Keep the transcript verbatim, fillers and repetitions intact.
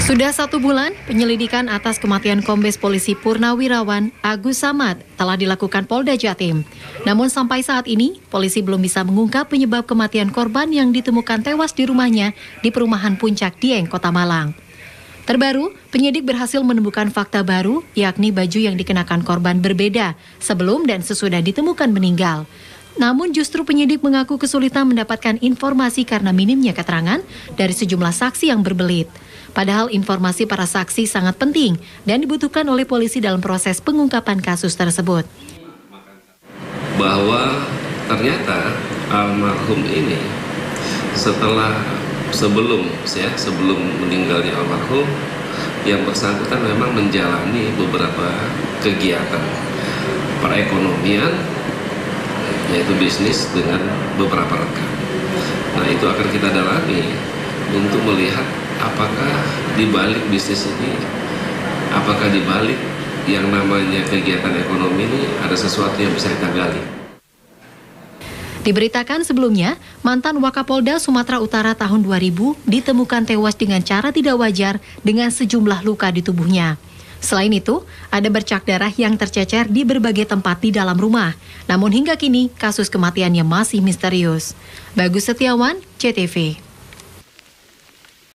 Sudah satu bulan, penyelidikan atas kematian Kombes Polisi Purnawirawan Agus Samad telah dilakukan Polda Jatim. Namun sampai saat ini, polisi belum bisa mengungkap penyebab kematian korban yang ditemukan tewas di rumahnya di perumahan Puncak Dieng, Kota Malang. Terbaru, penyidik berhasil menemukan fakta baru, yakni baju yang dikenakan korban berbeda sebelum dan sesudah ditemukan meninggal. Namun justru penyidik mengaku kesulitan mendapatkan informasi karena minimnya keterangan dari sejumlah saksi yang berbelit. Padahal informasi para saksi sangat penting dan dibutuhkan oleh polisi dalam proses pengungkapan kasus tersebut. Bahwa ternyata almarhum ini setelah sebelum ya sebelum meninggalnya almarhum, yang bersangkutan memang menjalani beberapa kegiatan perekonomian, yaitu bisnis dengan beberapa rekan. Nah, itu akan kita dalami untuk melihat apakah di balik bisnis ini, apakah di balik yang namanya kegiatan ekonomi ini ada sesuatu yang bisa kita gali. Diberitakan sebelumnya, mantan Wakapolda Sumatera Utara tahun dua ribu ditemukan tewas dengan cara tidak wajar dengan sejumlah luka di tubuhnya. Selain itu, ada bercak darah yang tercecer di berbagai tempat di dalam rumah. Namun hingga kini, kasus kematiannya masih misterius. Bagus Setiawan, C T V.